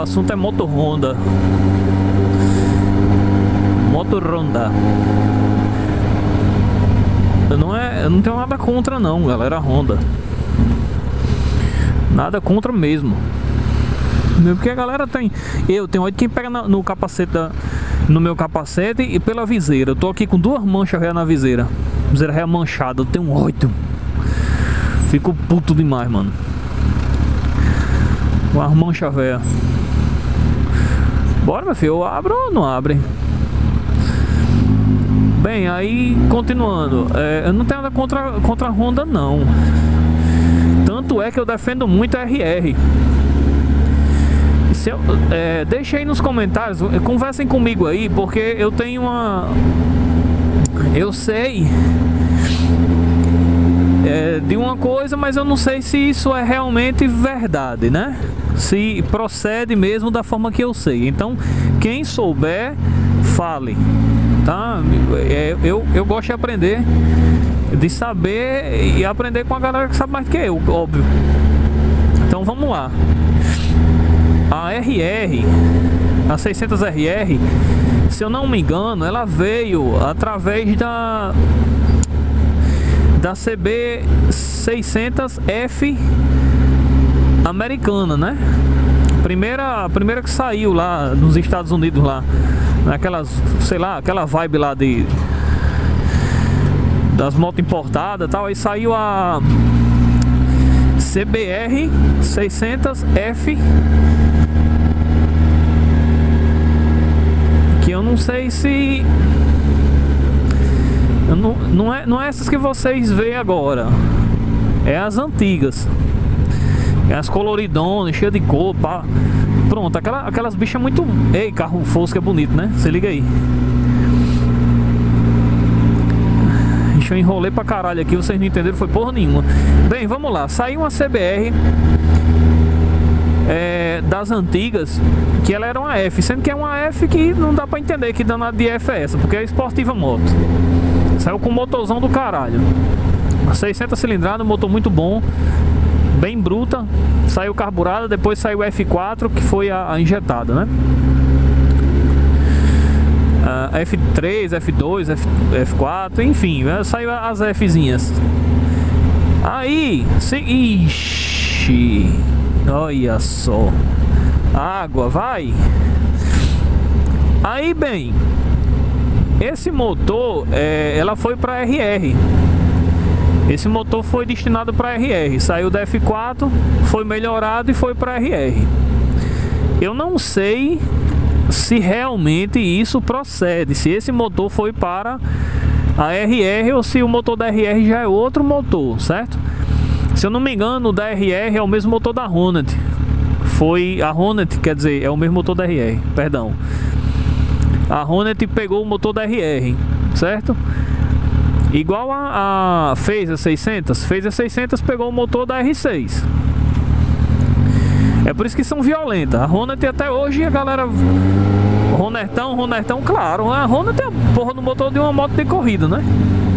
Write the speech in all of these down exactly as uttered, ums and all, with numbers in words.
assunto é moto Honda. Moto Honda. Eu não, é, eu não tenho nada contra não, galera, Honda. Nada contra mesmo. Porque a galera tem... Eu tenho olha quem pega na, no capacete da, no meu capacete e pela viseira. Eu tô aqui com duas manchas ré na viseira. Viseira ré manchada, eu tenho oito. Fico puto demais, mano. Com as manchas velhas. Bora, meu filho, eu abro ou não abre? Bem, aí continuando, é, eu não tenho nada contra, contra a Honda não. Tanto é que eu defendo muito a R R. Se eu, é, deixa aí nos comentários, conversem comigo aí, porque eu tenho uma... Eu sei é, de uma coisa, mas eu não sei se isso é realmente verdade, né? Se procede mesmo da forma que eu sei. Então, quem souber, fale, tá? É, eu, eu gosto de aprender, de saber e aprender com a galera que sabe mais do que eu, óbvio. Então vamos lá. A R R, a seiscentos R R, se eu não me engano, ela veio através da da C B seiscentos F americana, né? Primeira, primeira que saiu lá nos Estados Unidos, lá naquelas, sei lá, aquela vibe lá de das motos importadas e tal. Aí saiu a C B R seiscentos F, que eu não sei se eu não, não, é, não é essas que vocês veem agora, é as antigas, é as coloridonas, cheias de cor, pá. Pronto, aquela, aquelas bichas muito... Ei, carro Fusca é bonito, né? Se liga aí. Deixa eu enrolei pra caralho aqui, vocês não entenderam, foi porra nenhuma. Bem, vamos lá, saiu uma C B R é, das antigas, que ela era uma F, sendo que é uma F que não dá pra entender que danada de F é essa, porque é esportiva moto. Saiu com um motorzão do caralho, seiscentas cilindradas, motor muito bom, bem bruta. Saiu carburada, depois saiu o F quatro, que foi a, a injetada, né? Uh, F três, F dois, F, F4, enfim, saiu as Fzinhas. Aí, se... Ixi, olha só, água, vai. Aí, bem, esse motor, é, ela foi para R R. Esse motor foi destinado para R R. Saiu da F quatro, foi melhorado e foi para R R. Eu não sei se realmente isso procede, se esse motor foi para a R R ou se o motor da R R já é outro motor, certo? Se eu não me engano, o da R R é o mesmo motor da Hornet. Foi a Hornet, quer dizer, é o mesmo motor da R R, perdão. A Hornet pegou o motor da R R, certo? Igual a, a fez a seiscentos, fez a seiscentos, pegou o motor da R seis. É por isso que são violentas. A Hornet até hoje a galera... Ronertão, Ronertão, claro. A Hornet é a porra do motor de uma moto de corrida, né?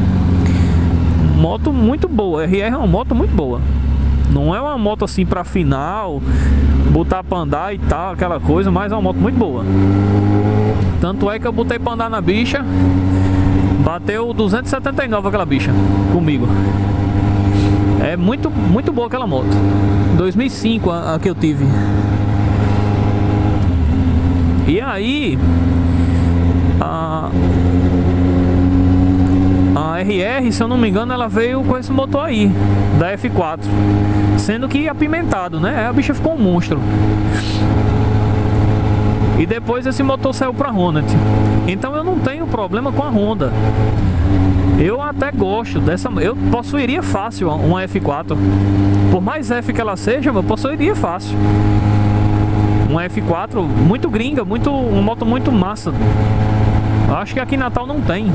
Moto muito boa. R R é uma moto muito boa. Não é uma moto assim pra final, botar pra andar e tal, aquela coisa, mas é uma moto muito boa. Tanto é que eu botei pra andar na bicha, bateu duzentos e setenta e nove aquela bicha comigo. É muito, muito boa aquela moto. dois mil e cinco a, a que eu tive. E aí a, a R R, se eu não me engano, ela veio com esse motor aí da F quatro, sendo que apimentado, né? A bicha ficou um monstro. E depois esse motor saiu pra Hornet. Então eu não tenho problema com a Honda. Eu até gosto dessa. Eu possuiria fácil uma F quatro. Por mais F que ela seja, eu possuiria fácil uma F quatro muito gringa, muito, uma moto muito massa. Acho que aqui em Natal não tem.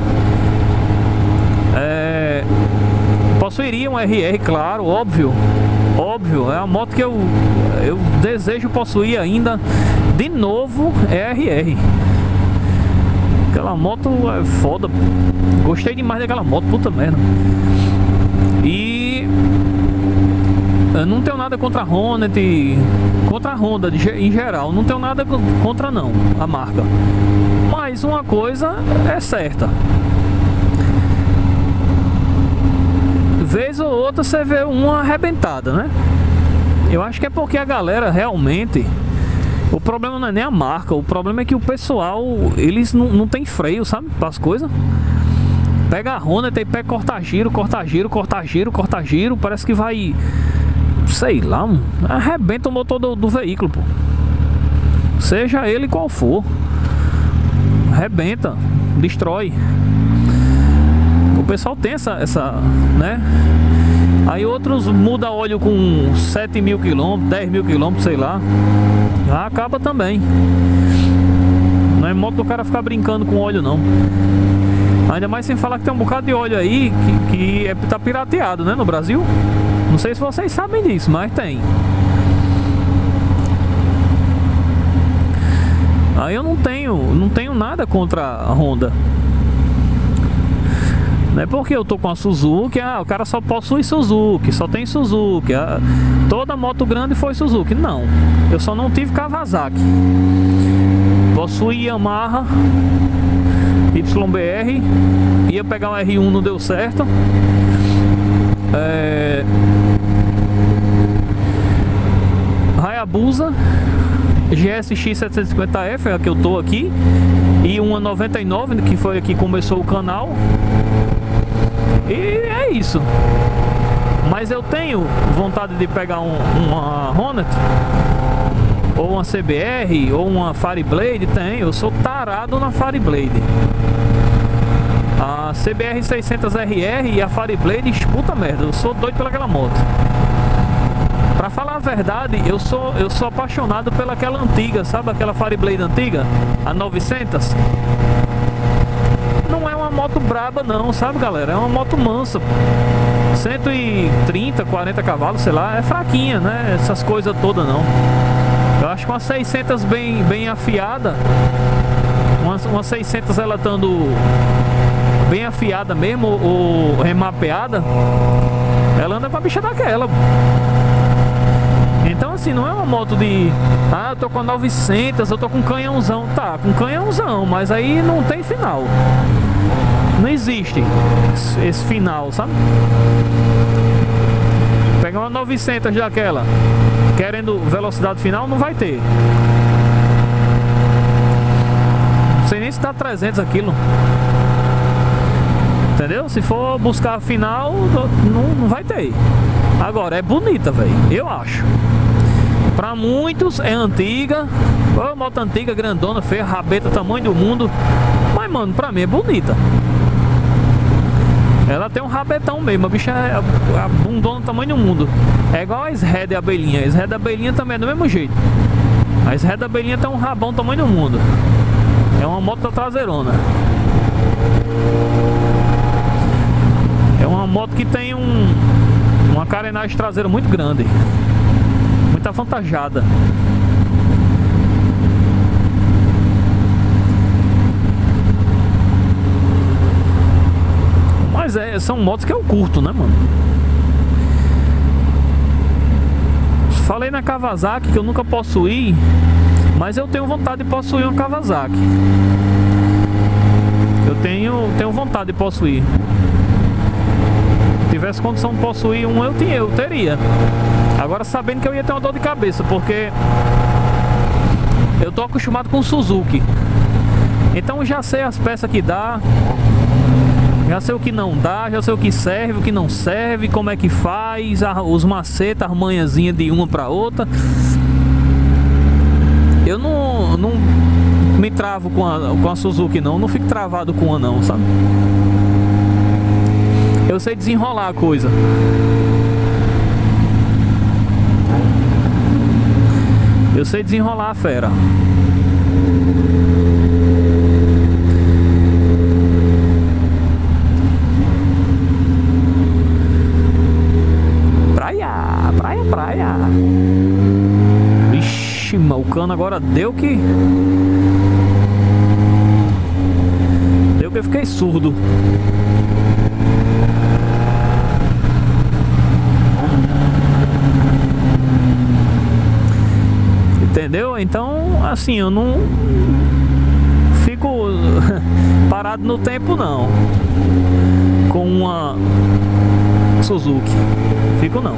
É, possuiria um R R, claro, óbvio. Óbvio, é a moto que eu, eu desejo possuir ainda. De novo, é R R. Aquela moto é foda. Gostei demais daquela moto, puta merda. E Eu não tenho nada contra a Hornet, contra a Honda de, em geral, não tenho nada contra não, a marca. Mas uma coisa é certa, vez ou outra você vê uma arrebentada, né? Eu acho que é porque a galera realmente, o problema não é nem a marca, o problema é que o pessoal, eles não, não tem freio, sabe, para as coisas. Pega a Honda e pega corta-giro, corta-giro, corta-giro, corta-giro, parece que vai, sei lá, arrebenta o motor do, do veículo, pô. Seja ele qual for, arrebenta, destrói. O pessoal tem essa, essa, né? Aí outros muda óleo com sete mil quilômetros, dez mil quilômetros, sei lá. Já acaba também. Não é moto do cara ficar brincando com óleo, não. Ainda mais sem falar que tem um bocado de óleo aí que, que é, tá pirateado, né, no Brasil. Não sei se vocês sabem disso, mas tem. Aí eu não tenho, não tenho nada contra a Honda. Não é porque eu tô com a Suzuki, ah, o cara só possui Suzuki, só tem Suzuki, ah, toda moto grande foi Suzuki. Não, eu só não tive Kawasaki. Possui Yamaha, Y B R, ia pegar um R um, não deu certo. É... Hayabusa G S X setecentos e cinquenta F, é a que eu tô aqui, e uma noventa e nove, que foi aqui que começou o canal. E é isso. Mas eu tenho vontade de pegar um, uma Hornet, ou uma C B R, ou uma Fireblade. Tem, eu sou tarado na Fireblade. A C B R seiscentos R R e a Fireblade, puta merda, eu sou doido pelaquela moto. Pra falar a verdade, eu sou, eu sou apaixonado pelaquela antiga, sabe aquela Fireblade antiga? A novecentos. Não é uma moto braba não, sabe, galera? É uma moto mansa, cento e trinta, quarenta cavalos, sei lá. É fraquinha, né? Essas coisas todas não. Eu acho que uma seiscentos bem, bem afiada, uma, uma seiscentos ela estando bem afiada mesmo, ou remapeada, ela anda com a bicha daquela. Então assim, não é uma moto de, ah, eu tô com a novecentos, eu tô com canhãozão. Tá, com canhãozão, mas aí não tem final. Não existe esse final, sabe? Pegar uma novecentos daquela, querendo velocidade final, não vai ter. Não sei nem se dá trezentos aquilo. Entendeu? Se for buscar final, não, não vai ter. Agora, é bonita, velho, eu acho. Pra muitos é antiga, oh, moto antiga, grandona, feia, rabeta, tamanho do mundo. Mas, mano, pra mim é bonita. Ela tem um rabetão mesmo, a bicha é a bundona do tamanho do mundo. É igual a S-Red e a abelhinha. A S-Red e a abelhinha também é do mesmo jeito. A S-Red e a abelhinha tem um rabão do tamanho do mundo. É uma moto traseirona. É uma moto que tem um, uma carenagem traseira muito grande, muito avantajada. Mas é, são motos que eu curto, né, mano? Falei na Kawasaki que eu nunca possuí, mas eu tenho vontade de possuir uma Kawasaki. Eu tenho, tenho vontade de possuir. Se tivesse condição de possuir um, eu tinha, eu teria. Agora sabendo que eu ia ter uma dor de cabeça, porque eu tô acostumado com Suzuki. Então já sei as peças que dá, já sei o que não dá, já sei o que serve, o que não serve, como é que faz, os macetes, as manhãzinhas de uma para outra. Eu não, não me travo com a, com a Suzuki não, não fico travado com a não, sabe? Eu sei desenrolar a coisa. Eu sei desenrolar a fera. Praia, praia, praia. Vixe, o cano agora deu que... Deu que eu fiquei surdo. entendeu? Então, assim, eu não fico parado no tempo não com uma Suzuki, fico não.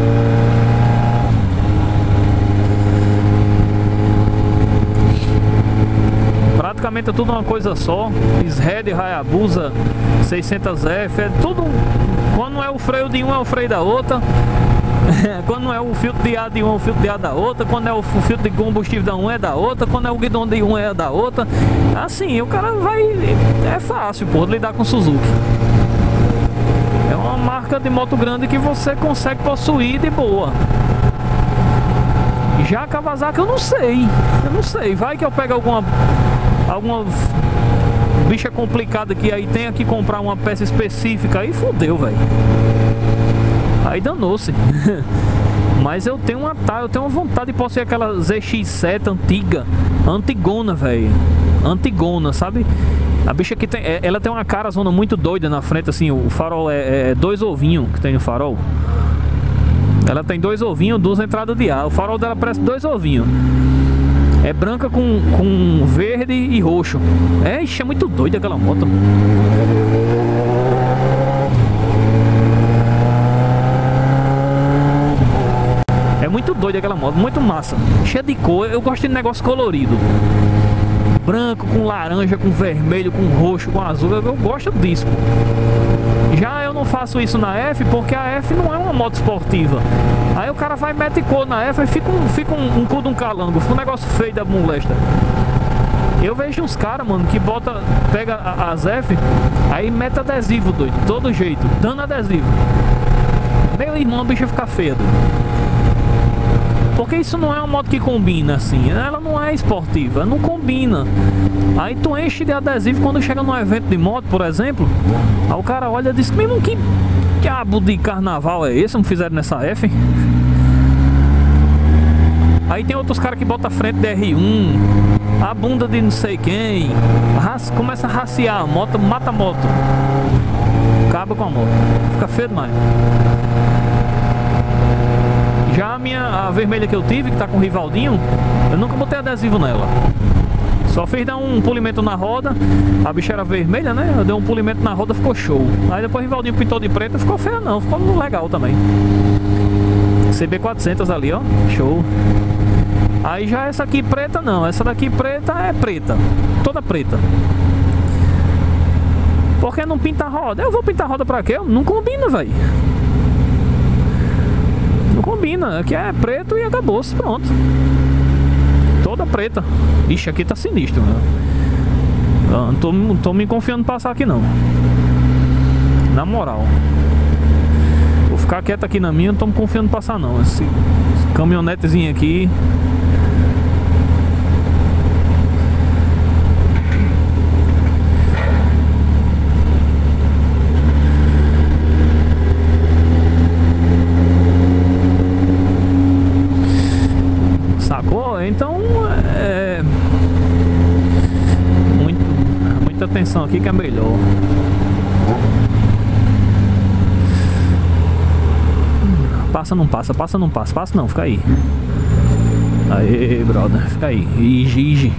Praticamente é tudo uma coisa só. Shed, Hayabusa, seiscentos F, é tudo. Quando não é o freio de um, é o freio da outra. Quando não é o filtro de ar de um, é o filtro de ar da outra. Quando é o filtro de combustível da um, é da outra. Quando é o guidão de um, é da outra. Assim, o cara vai... É fácil, pô, lidar com Suzuki. É uma marca de moto grande que você consegue possuir de boa. Já a Kawasaki eu não sei. Eu não sei, vai que eu pego alguma... Alguma bicha complicada que aí tenha que comprar uma peça específica. Aí fodeu, velho. Aí danou-se. Mas eu tenho uma eu tenho uma vontade de possuir aquela Z X sete antiga, antigona, velho. Antigona, sabe? A bicha que tem, ela tem uma cara zona muito doida na frente, assim. O farol é, é dois ovinhos que tem no farol. Ela tem dois ovinhos, duas entradas de ar. O farol dela parece dois ovinhos. É branca com, com verde e roxo. É, ixi, é muito doida aquela moto. É muito doida aquela moto, muito massa. Cheia de cor, eu gosto de negócio colorido. Branco com laranja, com vermelho, com roxo, com azul. Eu gosto disso, pô. Já eu não faço isso na F porque a F não é uma moto esportiva. Aí o cara vai e mete cor na F e fica um, fica um, um cu de um calango, fica um negócio feio da molesta. Eu vejo uns caras, mano, que bota, pega as F, aí mete adesivo, doido, de todo jeito, dando adesivo. Meu irmão, a bicha fica feia, doido. Porque isso não é uma moto que combina assim, ela não é esportiva, não combina. Aí tu enche de adesivo quando chega num evento de moto, por exemplo. Aí o cara olha e diz, mesmo que diabo de carnaval é esse? Não fizeram nessa F? Aí tem outros caras que botam a frente de R um, a bunda de não sei quem, raça, começa a raciar a moto, mata a moto, acaba com a moto, fica feio demais. Já a minha, a vermelha que eu tive, que tá com o Rivaldinho, eu nunca botei adesivo nela. Só fiz dar um polimento na roda. A bicha era vermelha, né? Eu dei um polimento na roda, ficou show. Aí depois o Rivaldinho pintou de preto, ficou feia não, ficou legal também. C B quatrocentos ali, ó, show. Aí já essa aqui preta não, essa daqui preta é preta, toda preta. Por que não pinta a roda? Eu vou pintar a roda pra quê? Não combina, velho. Não combina, aqui é preto e acabou-se, pronto. Toda preta. Ixi, aqui tá sinistro, meu. Eu não tô, não tô me confiando em passar aqui não. Na moral. Vou ficar quieto aqui na minha, não tô me confiando em passar não. Esse, esse caminhonetezinho aqui. Sacou? Então é muito, muita atenção aqui que é melhor. Passa, não passa, passa, não passa, passa não, fica aí. Aê, brother, fica aí. Igi, igi.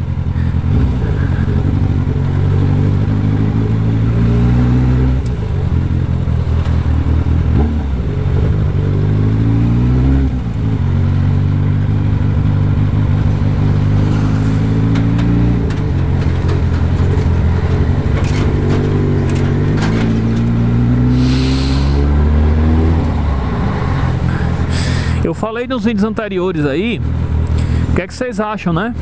Eu falei nos vídeos anteriores aí, o que é que vocês acham, né?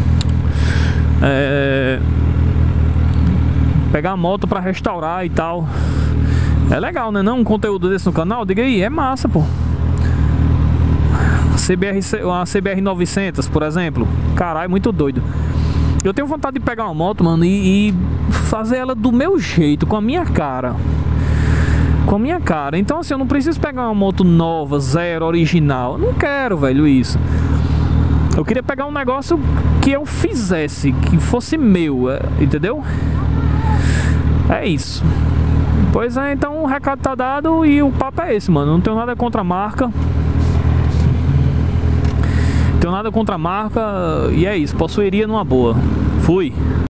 É... Pegar a moto pra restaurar e tal. É legal, né? Não um conteúdo desse no canal? Diga aí, é massa, pô. C B R, uma C B R novecentos, por exemplo. Caralho, muito doido. Eu tenho vontade de pegar uma moto, mano, e, e fazer ela do meu jeito, com a minha cara. Com a minha cara. Então assim, eu não preciso pegar uma moto nova, zero, original. Eu não quero, velho, isso. Eu queria pegar um negócio que eu fizesse, que fosse meu, entendeu? É isso. Pois é, então o recado tá dado e o papo é esse, mano. Não tenho nada contra a marca. Tenho Tenho nada contra a marca e é isso, possuiria numa boa. Fui.